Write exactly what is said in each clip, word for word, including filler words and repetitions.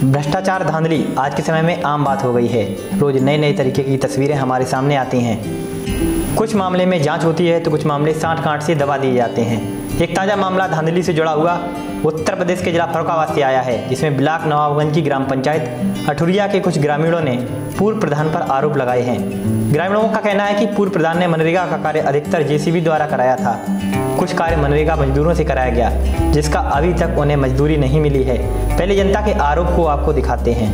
भ्रष्टाचार धांधली आज के समय में आम बात हो गई है। रोज नए नए तरीके की तस्वीरें हमारे सामने आती हैं। कुछ मामले में जांच होती है तो कुछ मामले साठ गांठ से दबा दिए जाते हैं। एक ताज़ा मामला धांधली से जुड़ा हुआ उत्तर प्रदेश के जिला फर्रुखाबाद से आया है, जिसमें ब्लॉक नवाबगंज की ग्राम पंचायत अठुरिया के कुछ ग्रामीणों ने पूर्व प्रधान पर आरोप लगाए हैं। ग्रामीणों का कहना है कि पूर्व प्रधान ने मनरेगा का कार्य अधिकतर जेसीबी द्वारा कराया था। कुछ कार्य मनरेगा मजदूरों से कराया गया, जिसका अभी तक उन्हें मजदूरी नहीं मिली है। पहले जनता के आरोप को आपको दिखाते हैं।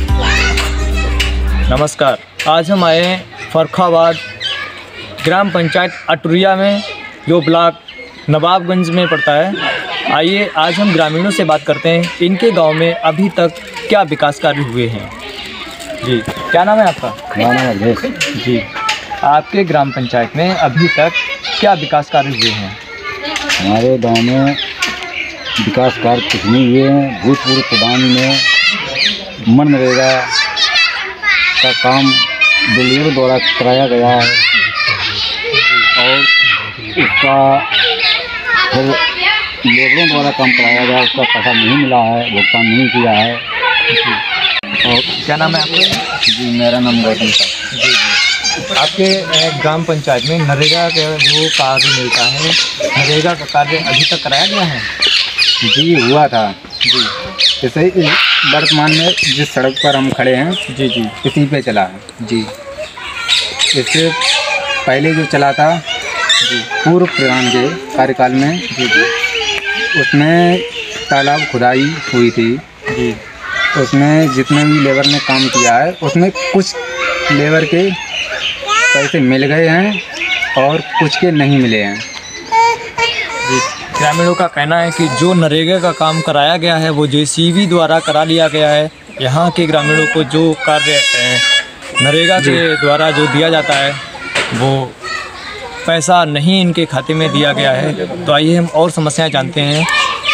नमस्कार, आज हम आए हैं फर्रुखाबाद ग्राम पंचायत अठुरिया में, जो ब्लॉक नवाबगंज में पड़ता है। आइए आज हम ग्रामीणों से बात करते हैं, इनके गांव में अभी तक क्या विकास कार्य हुए हैं। जी, क्या नाम है आपका? नाम है अवधेश जी। आपके ग्राम पंचायत में अभी तक क्या विकास कार्य हुए हैं? हमारे गांव में विकास कार्य कुछ नहीं हुए हैं। भूतपूर्व प्रधान ने मनरेगा का काम बिल्डर द्वारा कराया गया है और उसका फिर लेबरों द्वारा काम कराया गया, उसका पैसा नहीं मिला है, भुगतान नहीं किया है। और क्या नाम है आपका? जी, मेरा नाम गौतम साहब। जी जी। आपके अ, ग्राम पंचायत में नरेगा का जो कार्य मिलता है, नरेगा का कार्य अभी तक कराया गया है? जी, हुआ था। जी जैसे वर्तमान में जिस सड़क पर हम खड़े हैं, जी जी इसी पे चला है। जी इससे पहले जो चला था जी पूर्व प्रधान के कार्यकाल में, जी जी उसमें तालाब खुदाई हुई थी। जी उसमें जितने भी लेबर ने काम किया है, उसमें कुछ लेबर के पैसे मिल गए हैं और कुछ के नहीं मिले हैं। जी। ग्रामीणों का कहना है कि जो नरेगा का काम कराया गया है वो जेसीबी द्वारा करा लिया गया है। यहाँ के ग्रामीणों को जो कार्य अ, नरेगा के द्वारा जो दिया जाता है वो पैसा नहीं इनके खाते में दिया गया है। तो आइए हम और समस्याएं जानते हैं।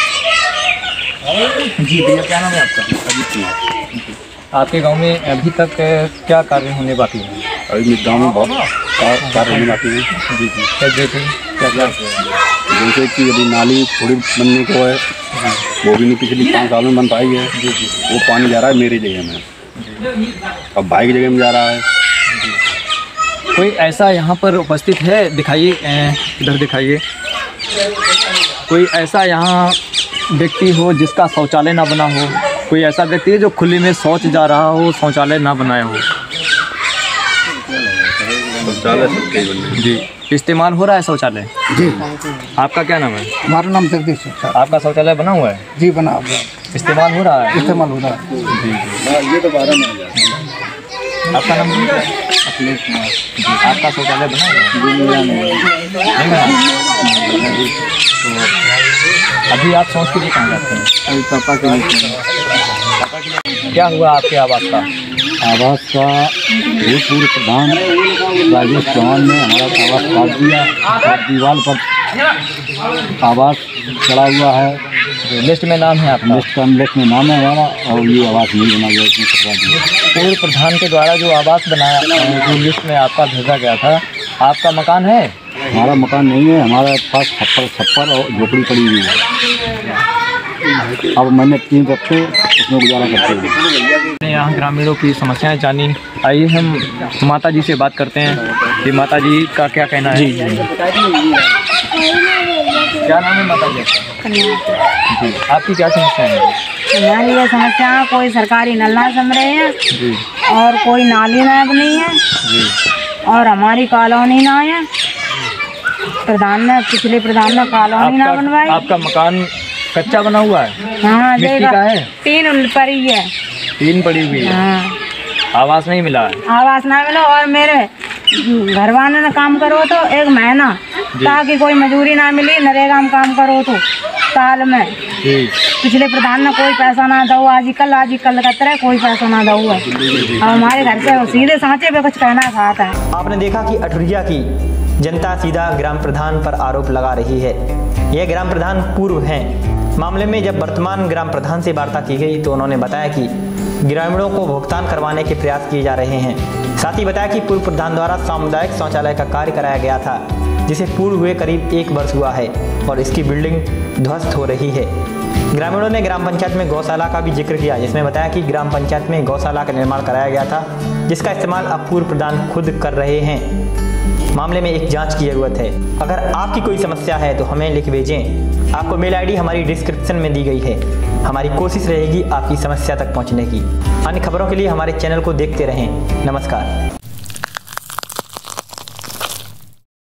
जी भैया, क्या नाम है आपका? अजीत कुमार। आपके गांव में अभी तक क्या कार्य होने बाकी है? अभी गाँव में बहुत कार्य होने बाकी है। जी जी। क्या देखें क्या क्या जैसे कि यदि नाली थोड़ी बनने को है, वो भी नहीं पिछली पाँच साल में बन पाई है। जी जी। वो पानी जा रहा है मेरी जगह में, अब भाई की जगह में जा रहा है। कोई ऐसा यहाँ पर उपस्थित है? दिखाइए, अ, इधर दिखाइए। कोई ऐसा यहाँ व्यक्ति हो जिसका शौचालय ना बना हो? कोई ऐसा व्यक्ति है जो खुले में शौच जा रहा हो, शौचालय ना बनाया हो? शौचालय सबके बनने। जी। इस्तेमाल हो रहा है शौचालय? जी। आपका क्या नाम है? हमारा नाम जगदीश है। आपका शौचालय बना हुआ है? जी, बना हुआ है। इस्तेमाल हो रहा है? इस्तेमाल हो रहा है। जी जी। ये तो बारह में आपका नाम? अखिलेश कुमार। जी। आपका शौचालय बना हुआ है? नहीं बना? तो अभी आप शौच के लिए कहाँ जाते हैं? अभी पापा के लिए। क्या हुआ आपके आवास का? आवास का भूतपूर्व प्रधान राजेश चौहान ने हमारा आवास काट दिया और दीवार पर आवास चढ़ा हुआ है। लिस्ट में नाम है आपका? लिस्ट का लिस्ट में नाम है हमारा, और ये आवास नहीं बना गया, इसमें कटवा दिया। पूर्व प्रधान के द्वारा जो आवास बनाया, जो लिस्ट में आपका भेजा गया था, आपका मकान है? हमारा मकान नहीं है, हमारे पास छप्पर छप्पर और झोपड़ी पड़ी हुई है। अब मैंने तीन रखते उसमें गुजारा करते हुए। यहाँ ग्रामीणों की समस्याएं जानी। आइए हम माता जी से बात करते हैं कि माता जी का क्या कहना है। जी जी। क्या नाम है माता जी आपका? जी। आपकी क्या समस्या है? हमारी ये समस्या, कोई सरकारी नल ना जम रहे हैं जी और कोई नाली ना बनी है जी। और हमारी कॉलोनी ना है। प्रधान ने पिछले प्रधान ने कॉलोनी ना बनवाई। आपका मकान कच्चा बना हुआ है? हाँ, मिट्टी का है? तीन पड़ी है। तीन पड़ी हुई है। हाँ। आवास नहीं मिला है? आवास ना मिलो, और मेरे घर वाले ने काम करो तो एक महीना, ताकि कोई मजदूरी ना मिली। नरेगा में काम करो तो साल में जी। पिछले प्रधान ने कोई पैसा ना दो। आज कल आज कल का तरह कोई पैसा ना दो है। और हमारे घर से सीधे सांचे पे कुछ कहना चाहता है। आपने देखा कि अठुरिया की जनता सीधा ग्राम प्रधान पर आरोप लगा रही है। यह ग्राम प्रधान पूर्व हैं। मामले में जब वर्तमान ग्राम प्रधान से वार्ता की गई तो उन्होंने बताया कि ग्रामीणों को भुगतान करवाने के प्रयास किए जा रहे हैं। साथ ही बताया कि पूर्व प्रधान द्वारा सामुदायिक शौचालय का कार्य कराया गया था, जिसे पूर्ण हुए करीब एक वर्ष हुआ है और इसकी बिल्डिंग ध्वस्त हो रही है। ग्रामीणों ने ग्राम पंचायत में गौशाला का भी जिक्र किया, जिसमें बताया कि ग्राम पंचायत में गौशाला का निर्माण कराया गया था, जिसका इस्तेमाल अब पूर्व प्रधान खुद कर रहे हैं। मामले में एक जांच की जरूरत है। अगर आपकी कोई समस्या है तो हमें लिख भेजें। आपको मेल आईडी हमारी डिस्क्रिप्शन में दी गई है। हमारी कोशिश रहेगी आपकी समस्या तक पहुंचने की। अन्य खबरों के लिए हमारे चैनल को देखते रहें। नमस्कार।